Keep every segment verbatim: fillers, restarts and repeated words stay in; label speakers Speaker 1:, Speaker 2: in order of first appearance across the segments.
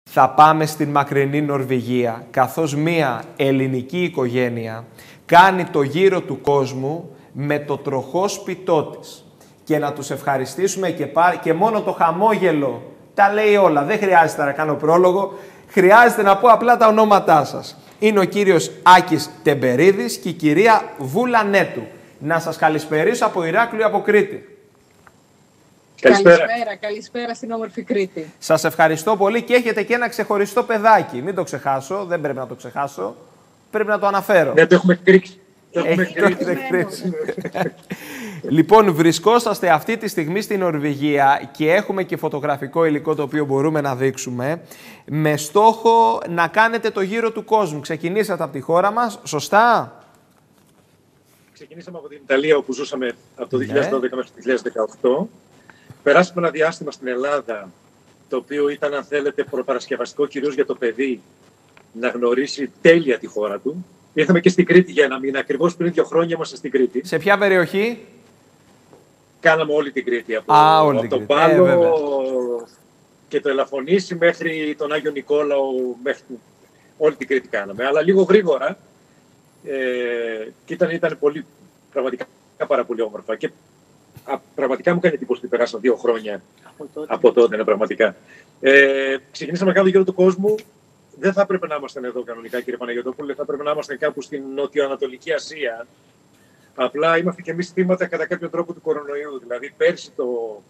Speaker 1: Θα πάμε στην μακρινή Νορβηγία, καθώς μία ελληνική οικογένεια κάνει το γύρο του κόσμου με το τροχό σπιτό της. Και να τους ευχαριστήσουμε και, πά... και μόνο το χαμόγελο τα λέει όλα. Δεν χρειάζεται να κάνω πρόλογο, χρειάζεται να πω απλά τα ονόματά σας. Είναι ο κύριος Άκης Τεμπερίδης και η κυρία Βούλα Νέτου. Να σας καλησπερίσω από Ηράκλειο, από Κρήτη.
Speaker 2: Καλησπέρα. καλησπέρα, καλησπέρα στην όμορφη Κρήτη.
Speaker 1: Σας ευχαριστώ πολύ και έχετε και ένα ξεχωριστό παιδάκι. Μην το ξεχάσω, δεν πρέπει να το ξεχάσω. Πρέπει να το αναφέρω.
Speaker 2: Ναι, το έχουμε κρίξει.
Speaker 1: Το έχουμε κρίξει. Λοιπόν, βρισκόσαστε αυτή τη στιγμή στην Νορβηγία και έχουμε και φωτογραφικό υλικό το οποίο μπορούμε να δείξουμε με στόχο να κάνετε το γύρο του κόσμου. Ξεκινήσατε από τη χώρα μας, σωστά?
Speaker 2: Ξεκινήσαμε από την Ιταλία όπου ζούσαμε από το δύο χιλιάδες δώδεκα μέχρι το δύο χιλιάδες δεκαοκτώ. Περάσαμε ένα διάστημα στην Ελλάδα, το οποίο ήταν, αν θέλετε, προπαρασκευαστικό κυρίως για το παιδί να γνωρίσει τέλεια τη χώρα του. Ήρθαμε και στην Κρήτη για ένα μήνα, ακριβώς πριν δύο χρόνια ήμασταν στην Κρήτη.
Speaker 1: Σε ποια περιοχή?
Speaker 2: Κάναμε όλη την Κρήτη, από,
Speaker 1: Α, όλη
Speaker 2: από
Speaker 1: την
Speaker 2: τον
Speaker 1: Κρήτη.
Speaker 2: Πάλο
Speaker 1: ε,
Speaker 2: και το Ελαφωνήσι μέχρι τον Άγιο Νικόλαο, μέχρι όλη την Κρήτη κάναμε. Αλλά λίγο γρήγορα ε, και ήταν, ήταν πολύ, πραγματικά πάρα πολύ όμορφα. Και α, πραγματικά μου κάνει εντύπωση ότι περάσαν δύο χρόνια από τότε, από τότε ναι, πραγματικά. Ε, ξεκινήσαμε να κάνουμε γύρω του κόσμου. Δεν θα έπρεπε να ήμασταν εδώ κανονικά, κύριε Παναγιωτόπουλε, θα έπρεπε να ήμασταν κάπου στην Νοτιοανατολική Ασία. Απλά είμαστε και εμείς θύματα κατά κάποιο τρόπο του κορονοϊού. Δηλαδή, πέρσι το,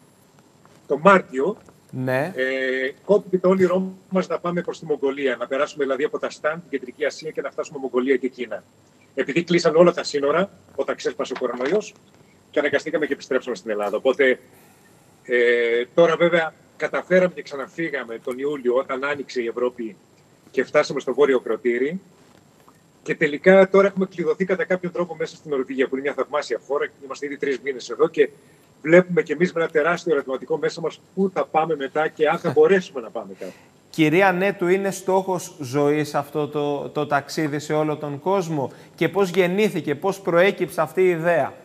Speaker 2: το Μάρτιο,
Speaker 1: ναι.
Speaker 2: ε, κόπηκε το όνειρό μας να πάμε προς τη Μογγολία. Να περάσουμε δηλαδή από τα Στάν, την Κεντρική Ασία και να φτάσουμε Μογγολία και Κίνα. Επειδή κλείσαν όλα τα σύνορα όταν ξέσπασε ο κορονοϊός και αναγκαστήκαμε και επιστρέψαμε στην Ελλάδα. Οπότε ε, τώρα βέβαια καταφέραμε και ξαναφύγαμε τον Ιούλιο όταν άνοιξε η Ευρώπη και φτάσαμε στο Βόρειο Ακροτήρι. Και τελικά τώρα έχουμε κλειδωθεί κατά κάποιον τρόπο μέσα στην Νορβηγία, που είναι μια θαυμάσια χώρα. Είμαστε ήδη τρεις μήνες εδώ και βλέπουμε κι εμείς με ένα τεράστιο ερωτηματικό μέσα μας πού θα πάμε μετά και αν θα μπορέσουμε να πάμε κάπου.
Speaker 1: Κυρία Νέτου, είναι στόχος ζωής αυτό το, το ταξίδι σε όλο τον κόσμο και πώς γεννήθηκε, πώς προέκυψε αυτή η ιδέα?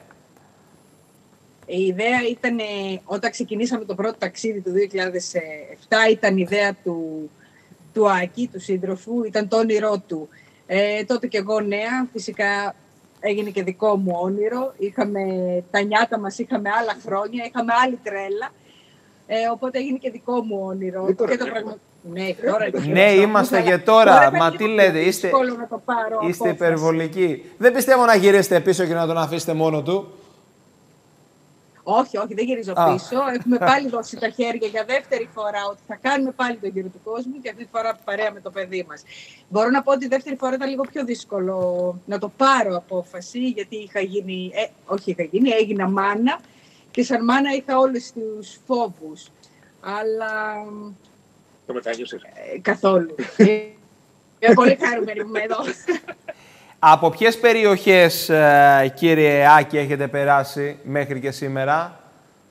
Speaker 3: Η ιδέα ήταν, όταν ξεκινήσαμε το πρώτο ταξίδι του δύο χιλιάδες επτά, ήταν η ιδέα του, του Άκη, του σύντροφου, ήταν το όνειρό του. Ε, τότε και εγώ νέα, φυσικά έγινε και δικό μου όνειρο. Είχαμε τα νιάτα μας, είχαμε άλλα χρόνια, είχαμε άλλη τρέλα. Ε, οπότε έγινε και δικό μου όνειρο.
Speaker 2: Και τώρα,
Speaker 3: και το πραγμα... Ναι, τώρα
Speaker 1: ναι, είμαστε και τώρα.
Speaker 3: τώρα
Speaker 1: Μα τι λέτε, είστε, είστε υπερβολικοί. Δεν πιστεύω να γυρίσετε πίσω και να τον αφήσετε μόνο του.
Speaker 3: Όχι, όχι, δεν γυρίζω
Speaker 1: Α.
Speaker 3: πίσω. Έχουμε πάλι δώσει τα χέρια για δεύτερη φορά ότι θα κάνουμε πάλι τον γύρο του κόσμου και αυτή τη φορά παρέα με το παιδί μας. Μπορώ να πω ότι η δεύτερη φορά ήταν λίγο πιο δύσκολο να το πάρω απόφαση, γιατί είχα γίνει, ε, όχι είχα γίνει, έγινα μάνα και σαν μάνα είχα όλους τους φόβους. Αλλά...
Speaker 2: Το μετάνιωσες?
Speaker 3: Ε, καθόλου. Είμαι πολύ χαρούμενη που είμαι εδώ.
Speaker 1: Από ποιες περιοχές, ε, κύριε Άκη, έχετε περάσει μέχρι και σήμερα?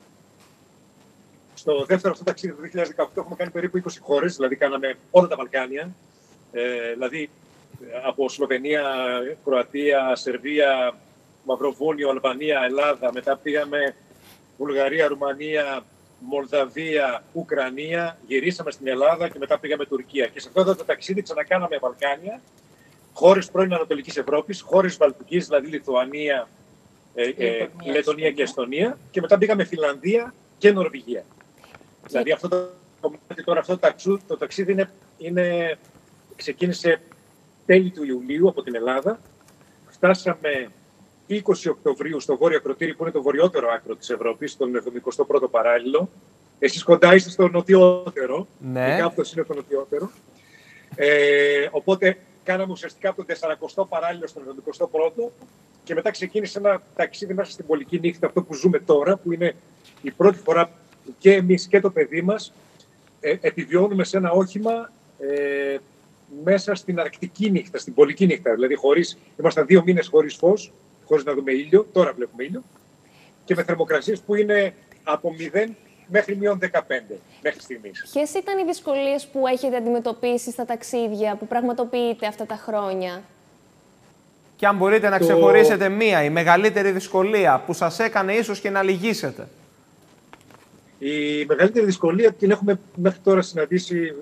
Speaker 2: Στο δεύτερο αυτό ταξίδι του δύο χιλιάδες δεκαοκτώ έχουμε κάνει περίπου είκοσι χώρες, δηλαδή κάναμε όλα τα Βαλκάνια, ε, δηλαδή από Σλοβενία, Κροατία, Σερβία, Μαυροβούνιο, Αλβανία, Ελλάδα, μετά πήγαμε Βουλγαρία, Ρουμανία, Μολδαβία, Ουκρανία, γυρίσαμε στην Ελλάδα και μετά πήγαμε Τουρκία. Και σε αυτό εδώ το ταξίδι ξανακάναμε Βαλκάνια, χώρες πρώην Ανατολικής Ευρώπης, χώρες Βαλτικής, δηλαδή Λιθουανία, ε, ε, Λετωνία και Εστονία, και μετά πήγαμε Φινλανδία και Νορβηγία. Και... Δηλαδή αυτό το, τώρα, αυτό το, ταξίδι, το ταξίδι είναι, είναι, ξεκίνησε τέλη του Ιουλίου από την Ελλάδα. Φτάσαμε είκοσι Οκτωβρίου στο Βόρειο Ακροτήρι, που είναι το βορειότερο άκρο της Ευρώπης, στον εβδομηκοστό πρώτο παράλληλο. Εσείς κοντά είστε στο νοτιότερο,
Speaker 1: ναι.
Speaker 2: Και κάπως είναι το νοτιότερο. Ε, οπότε κάναμε ουσιαστικά από τον τεσσαρακοστό παράλληλο στον εβδομηκοστό πρώτο και μετά ξεκίνησε ένα ταξίδι μέσα στην πολική νύχτα, αυτό που ζούμε τώρα, που είναι η πρώτη φορά που και εμείς και το παιδί μας ε, επιβιώνουμε σε ένα όχημα ε, μέσα στην αρκτική νύχτα, στην πολική νύχτα. Δηλαδή, χωρίς, ήμασταν δύο μήνες χωρίς φως, χωρίς να δούμε ήλιο, τώρα βλέπουμε ήλιο, και με θερμοκρασίες που είναι από μηδέν μέχρι μείον δεκαπέντε μέχρι στιγμής.
Speaker 4: Ποιες ήταν οι δυσκολίες που έχετε αντιμετωπίσει στα ταξίδια που πραγματοποιείτε αυτά τα χρόνια?
Speaker 1: Και αν μπορείτε να
Speaker 2: το...
Speaker 1: ξεχωρίσετε μία, η μεγαλύτερη δυσκολία που σας έκανε ίσως και να λυγίσετε.
Speaker 2: Η μεγαλύτερη δυσκολία την έχουμε μέχρι τώρα συναντήσει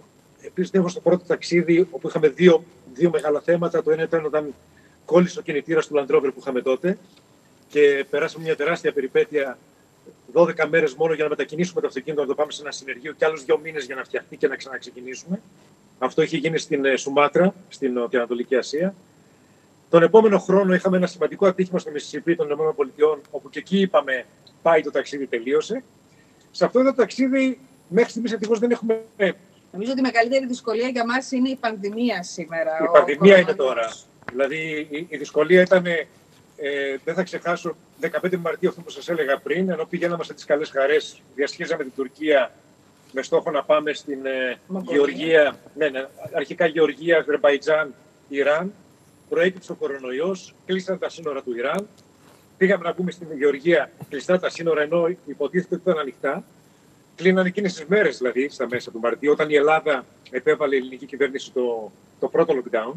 Speaker 2: επίσης έχω στο πρώτο ταξίδι, όπου είχαμε δύο, δύο μεγάλα θέματα. Το ένα ήταν όταν κόλλησε ο κινητήρας του Land Rover που είχαμε τότε και περάσαμε μια τεράστια περιπέτεια, δώδεκα μέρες μόνο για να μετακινήσουμε το αυτοκίνητο, να το πάμε σε ένα συνεργείο και άλλους δύο μήνες για να φτιαχτεί και να ξαναξεκινήσουμε. Αυτό είχε γίνει στην Σουμάτρα, στην Νοτιοανατολική Ασία. Τον επόμενο χρόνο είχαμε ένα σημαντικό ατύχημα στο Μississippi των ΗΠΑ, όπου και εκεί είπαμε πάει το ταξίδι, τελείωσε. Σε αυτό το ταξίδι μέχρι στιγμής ευτυχώς δεν έχουμε.
Speaker 3: Νομίζω ότι η μεγαλύτερη δυσκολία για μας είναι η πανδημία σήμερα.
Speaker 2: Η πανδημία είναι τώρα. Δηλαδή η, η δυσκολία ήταν, ε, δεν θα ξεχάσω, δεκαπέντε Μαρτίου αυτό που σας έλεγα πριν, ενώ πηγαίναμε σε τις καλές χαρές, διασχίζαμε την Τουρκία με στόχο να πάμε στην ε, Γεωργία, ναι, ναι, αρχικά Γεωργία, Αζερμπαϊτζάν, Ιράν. Προέκυψε ο κορονοϊός, κλείσαν τα σύνορα του Ιράν. Πήγαμε να μπούμε στην Γεωργία, κλειστά τα σύνορα, ενώ υποτίθεται ότι ήταν ανοιχτά. Κλείνανε εκείνες τις μέρες, δηλαδή, στα μέσα του Μαρτίου, όταν η Ελλάδα επέβαλε η ελληνική κυβέρνηση το, το πρώτο lockdown.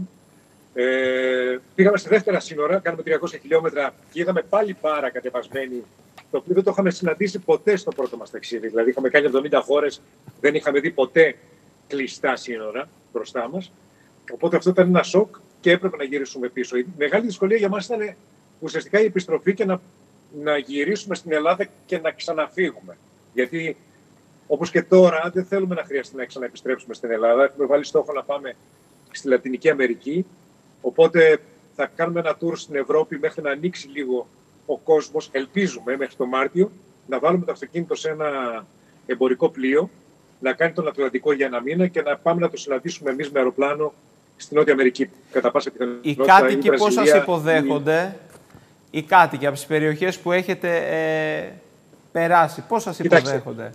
Speaker 2: Ε, πήγαμε σε δεύτερα σύνορα, κάναμε τριακόσια χιλιόμετρα και είδαμε πάλι πάρα κατεβασμένη, το οποίο δεν το είχαμε συναντήσει ποτέ στο πρώτο μας ταξίδι. Δηλαδή, είχαμε κάνει εβδομήντα χώρες, δεν είχαμε δει ποτέ κλειστά σύνορα μπροστά μας. Οπότε αυτό ήταν ένα σοκ και έπρεπε να γυρίσουμε πίσω. Η μεγάλη δυσκολία για μας ήταν ουσιαστικά η επιστροφή και να, να γυρίσουμε στην Ελλάδα και να ξαναφύγουμε. Γιατί όπως και τώρα δεν θέλουμε να χρειαστεί να ξαναεπιστρέψουμε στην Ελλάδα. Έχουμε βάλει στόχο να πάμε στη Λατινική Αμερική. Οπότε θα κάνουμε ένα tour στην Ευρώπη μέχρι να ανοίξει λίγο ο κόσμος. Ελπίζουμε μέχρι το Μάρτιο να βάλουμε το αυτοκίνητο σε ένα εμπορικό πλοίο, να κάνει τον Ατλαντικό για ένα μήνα και να πάμε να το συναντήσουμε εμείς με αεροπλάνο στην Νότια Αμερική. Κατά πάσα πιθανότητα.
Speaker 1: Οι κάτοικοι πώς σας υποδέχονται, οι... οι κάτοικοι από τις περιοχές που έχετε ε, περάσει, πώς σας υποδέχονται?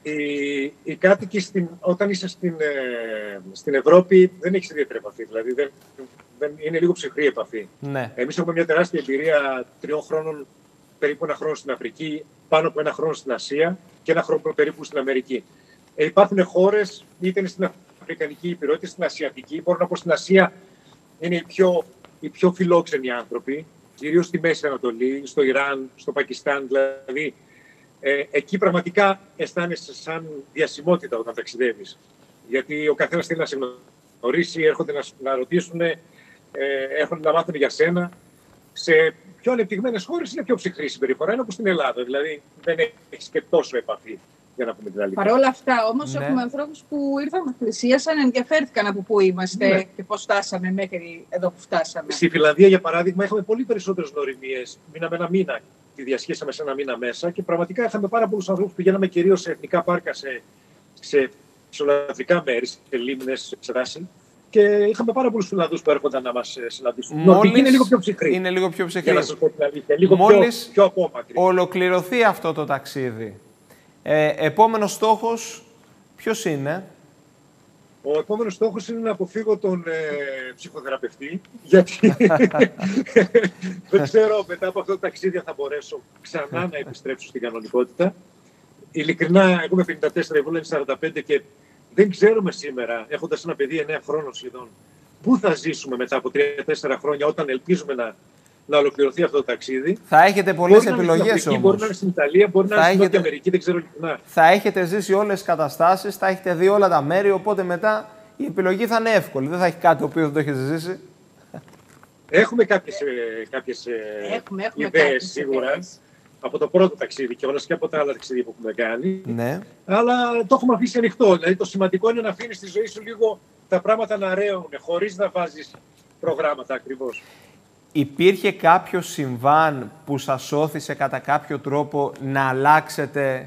Speaker 2: Οι, οι κάτοικοι, στην, όταν είσαι στην, ε, στην Ευρώπη, δεν έχεις ιδιαίτερη επαφή. Δηλαδή, δεν, δεν, είναι λίγο ψυχρή επαφή.
Speaker 1: Ναι.
Speaker 2: Εμείς έχουμε μια τεράστια εμπειρία τριών χρόνων, περίπου ένα χρόνο στην Αφρική, πάνω από ένα χρόνο στην Ασία και ένα χρόνο περίπου στην Αμερική. Ε, υπάρχουν χώρες, είτε είναι στην Αφρικανική Ήπειρο, είτε στην Ασιατική. Μπορώ να πω στην Ασία είναι οι πιο, οι πιο φιλόξενοι άνθρωποι, κυρίως στη Μέση Ανατολή, στο Ιράν, στο Πακιστάν δηλαδή. Ε, εκεί πραγματικά αισθάνεσαι σαν διασημότητα όταν ταξιδεύεις. Γιατί ο καθένας θέλει να σε γνωρίσει, έρχονται να, να ρωτήσουν, ε, έρχονται να μάθουν για σένα. Σε πιο ανεπτυγμένες χώρες είναι πιο ψυχρή συμπεριφορά, ενώ που στην Ελλάδα. Δηλαδή δεν έχεις και τόσο επαφή, για να πούμε την αλήθεια.
Speaker 3: Παρ' όλα αυτά, όμως,
Speaker 1: ναι.
Speaker 3: έχουμε ανθρώπους που ήρθαν, μας πλησίασαν, ενδιαφέρθηκαν από πού είμαστε
Speaker 2: ναι.
Speaker 3: και πώς φτάσαμε μέχρι εδώ που φτάσαμε.
Speaker 2: Στη Φιλανδία, για παράδειγμα, είχαμε πολύ περισσότερες γνωριμίες. Μείναμε ένα μήνα. Τη διασχίσαμε σε ένα μήνα μέσα και πραγματικά είχαμε πάρα πολλούς ανθρώπους. Πηγαίναμε κυρίως σε εθνικά πάρκα, σε, σε ψηλοαθρικά μέρη, σε λίμνες, σε δάση. Και είχαμε πάρα πολλούς Φιλανδούς που έρχονταν να μας συναντήσουν.
Speaker 1: Μόλις
Speaker 2: είναι λίγο πιο ψυχρή.
Speaker 1: Είναι λίγο πιο ψυχρή.
Speaker 2: Για να σας πω την αλήθεια. Λίγο
Speaker 1: Μόλις
Speaker 2: πιο, πιο απόμακρη.
Speaker 1: ολοκληρωθεί αυτό το ταξίδι, ε, επόμενος στόχος ποιος είναι?
Speaker 2: Ο επόμενος στόχος είναι να αποφύγω τον ε, ψυχοθεραπευτή, γιατί δεν ξέρω μετά από αυτό το ταξίδι θα μπορέσω ξανά να επιστρέψω στην κανονικότητα. Ειλικρινά, εγώ είμαι πενήντα τέσσερα, εγώ είμαι σαράντα πέντε και δεν ξέρουμε σήμερα, έχοντας ένα παιδί εννέα χρόνων σχεδόν, πού θα ζήσουμε μετά από τρία τέσσερα χρόνια όταν ελπίζουμε να, να ολοκληρωθεί αυτό το ταξίδι.
Speaker 1: Θα έχετε πολλές επιλογές όμως.
Speaker 2: Μπορεί να είναι στην Ιταλία, μπορεί να είναι στην
Speaker 1: έχετε...
Speaker 2: Νότια Αμερική, δεν ξέρω ειλικρινά.
Speaker 1: Θα έχετε ζήσει όλες τις καταστάσεις, θα έχετε δει όλα τα μέρη, οπότε μετά η επιλογή θα είναι εύκολη. Δεν θα έχει κάτι το οποίο δεν το έχετε ζήσει.
Speaker 2: Έχουμε κάποιες, κάποιες
Speaker 3: έχουμε, έχουμε
Speaker 2: ιδέες σίγουρα. Ιδέες. Από το πρώτο ταξίδι και όλες και από τα άλλα ταξίδια που έχουμε κάνει.
Speaker 1: Ναι.
Speaker 2: Αλλά το έχουμε αφήσει ανοιχτό. Δηλαδή το σημαντικό είναι να αφήνεις στη ζωή σου λίγο τα πράγματα να ρέουν, χωρίς να βάζεις προγράμματα ακριβώς.
Speaker 1: Υπήρχε κάποιο συμβάν που σας όθησε κατά κάποιο τρόπο να αλλάξετε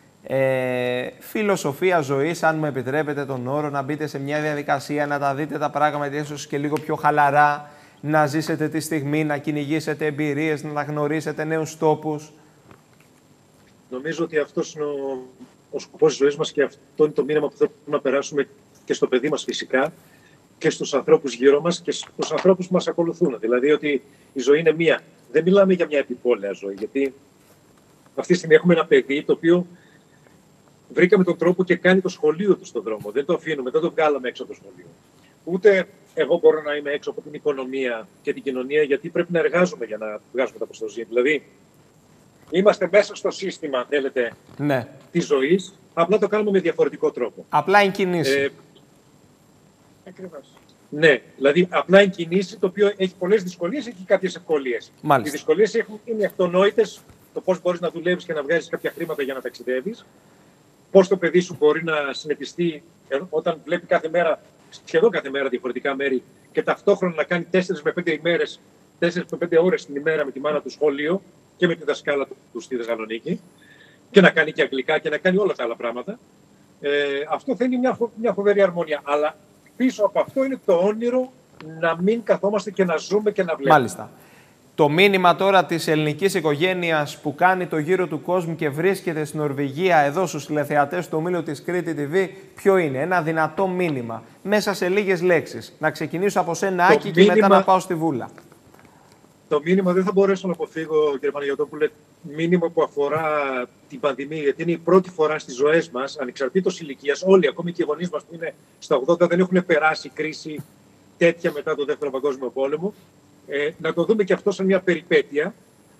Speaker 1: ε, φιλοσοφία ζωής, αν μου επιτρέπετε τον όρο, να μπείτε σε μια διαδικασία, να τα δείτε τα πράγματα ίσως και λίγο πιο χαλαρά, να ζήσετε τη στιγμή, να κυνηγήσετε εμπειρίες, να γνωρίσετε νέους τόπους?
Speaker 2: Νομίζω ότι αυτός είναι ο, ο σκοπός της ζωής μας και αυτό είναι το μήνυμα που θέλουμε να περάσουμε και στο παιδί μας φυσικά και στους ανθρώπους γύρω μας και στους ανθρώπους που μας ακολουθούν. Δηλαδή ότι η ζωή είναι μία. Δεν μιλάμε για μια επιπόλαια ζωή, γιατί αυτή τη στιγμή έχουμε ένα παιδί το οποίο βρήκαμε τον τρόπο και κάνει το σχολείο του στον δρόμο. Δεν το αφήνουμε, δεν το βγάλαμε έξω από το σχολείο. Ούτε εγώ μπορώ να είμαι έξω από την οικονομία και την κοινωνία, γιατί πρέπει να εργάζομαι για να βγάζουμε τα προστοζή. Δηλαδή, είμαστε μέσα στο σύστημα, αν θέλετε,
Speaker 1: ναι.
Speaker 2: της ζωής, απλά το κάνουμε με διαφορετικό τρόπο.
Speaker 1: Απλά είναι κινήση. Ε,
Speaker 3: Ακριβώς.
Speaker 2: Ναι, δηλαδή απλά η κινήση το οποίο έχει πολλές δυσκολίες, έχει κάποιες ευκολίες.
Speaker 1: Μάλιστα.
Speaker 2: Οι δυσκολίες έχουν, είναι αυτονόητες, το πώς μπορείς να δουλεύεις και να βγάζεις κάποια χρήματα για να ταξιδεύεις, πώς το παιδί σου μπορεί να συνετιστεί όταν βλέπει κάθε μέρα, σχεδόν κάθε μέρα διαφορετικά μέρη και ταυτόχρονα να κάνει τέσσερις με πέντε ημέρες, τέσσερις με πέντε ώρες την ημέρα με τη μάνα του σχολείο και με τη δασκάλα του στη Θεσσαλονίκη και να κάνει και αγγλικά και να κάνει όλα τα άλλα πράγματα. Ε, αυτό θέλει μια, φο, μια φοβερή αρμονία. Αλλά πίσω από αυτό είναι το όνειρο να μην καθόμαστε και να ζούμε και να βλέπουμε.
Speaker 1: Μάλιστα. Το μήνυμα τώρα της ελληνικής οικογένειας που κάνει το γύρο του κόσμου και βρίσκεται στην Νορβηγία εδώ στους τηλεθεατές του ομίλου της Κρήτη τι βι, ποιο είναι? Ένα δυνατό μήνυμα, μέσα σε λίγες λέξεις. Να ξεκινήσω από σένα, Άκη, και
Speaker 2: μήνυμα...
Speaker 1: μετά να πάω στη Βούλα.
Speaker 2: Το μήνυμα δεν θα μπορέσω να αποφύγω, κύριε Παναγιωτόπουλε, μήνυμα που αφορά την πανδημία, γιατί είναι η πρώτη φορά στις ζωές μας, ανεξαρτήτως ηλικίας, όλοι, ακόμη και οι γονείς μας που είναι στα ογδόντα, δεν έχουν περάσει κρίση τέτοια μετά το Δεύτερο Παγκόσμιο Πόλεμο. Ε, να το δούμε και αυτό σαν μια περιπέτεια.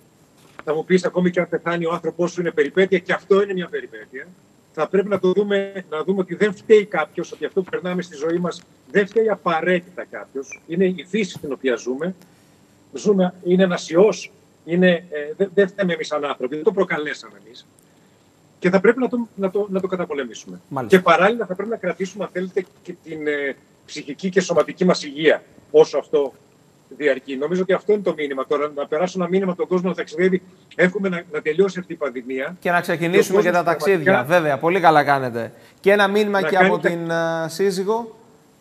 Speaker 2: Θα μου πεις, ακόμη και αν πεθάνει ο άνθρωπός σου είναι περιπέτεια, και αυτό είναι μια περιπέτεια. Θα πρέπει να το δούμε, να δούμε ότι δεν φταίει κάποιος, ότι αυτό που περνάμε στη ζωή μας δεν φταίει απαραίτητα κάποιος. Είναι η φύση στην οποία ζούμε. Ζούμε, είναι ένας ιός, είναι, ε, δεν δε φταίμε εμείς σαν άνθρωποι, δεν το προκαλέσαμε εμείς. Και θα πρέπει να το, να το, να το καταπολεμήσουμε.
Speaker 1: Μάλιστα.
Speaker 2: Και παράλληλα θα πρέπει να κρατήσουμε, αν θέλετε, και την ε, ψυχική και σωματική μας υγεία όσο αυτό διαρκεί. Νομίζω ότι αυτό είναι το μήνυμα τώρα. Να περάσω ένα μήνυμα τον κόσμο να ταξιδεύει. Εύχομαι να, να τελειώσει αυτή η πανδημία.
Speaker 1: Και να ξεκινήσουμε και, και τα ταξίδια. Πραγματικά... Βέβαια, πολύ καλά κάνετε. Και ένα μήνυμα και από τα... την uh, σύζυγο.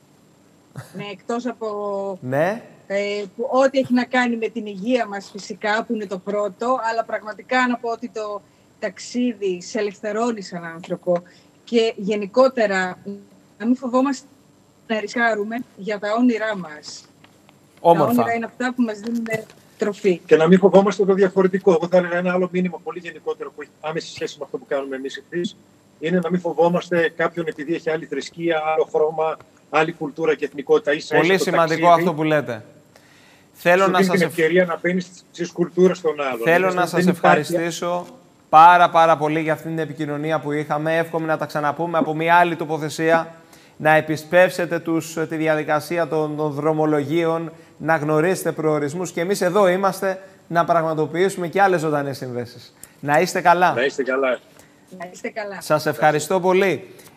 Speaker 3: Ναι, εκτός από
Speaker 1: ναι.
Speaker 3: ε, που, ό,τι έχει να κάνει με την υγεία μας φυσικά, που είναι το πρώτο, αλλά πραγματικά να πω ότι το ταξίδι σε ελευθερώνει σαν άνθρωπο και γενικότερα να μην φοβόμαστε να ρισκάρουμε για τα όνειρά μας.
Speaker 1: Όμορφα.
Speaker 3: Τα όνειρα είναι αυτά που μας δίνουν τροφή.
Speaker 2: Και να μην φοβόμαστε το διαφορετικό. Εγώ θα έλεγα ένα άλλο μήνυμα πολύ γενικότερο που έχει άμεση σχέση με αυτό που κάνουμε εμείς εσείς, είναι να μην φοβόμαστε κάποιον επειδή έχει άλλη θρησκεία, άλλο χρώμα, άλλη κουλτούρα και εθνικότητα. Ίσα
Speaker 1: πολύ
Speaker 2: ίσα
Speaker 1: σημαντικό
Speaker 2: ταξίδι,
Speaker 1: αυτό που λέτε. Θέλω
Speaker 2: σου
Speaker 1: να
Speaker 2: δίνει
Speaker 1: σας
Speaker 2: την ευκαιρία να μπαίνεις στις κουλτούρες των άλλων.
Speaker 1: Θέλω
Speaker 2: Εμείς
Speaker 1: να σας ευχαριστήσω πάρα πάρα πολύ για αυτήν την επικοινωνία που είχαμε. Εύχομαι να τα ξαναπούμε από μια άλλη τοποθεσία. Να επισπεύσετε τους, τη διαδικασία των, των δρομολογίων, να γνωρίσετε προορισμούς και εμείς εδώ είμαστε να πραγματοποιήσουμε και άλλες ζωντανές συνδέσεις. Να είστε καλά.
Speaker 2: Να είστε καλά.
Speaker 3: Να είστε καλά.
Speaker 1: Σας ευχαριστώ πολύ.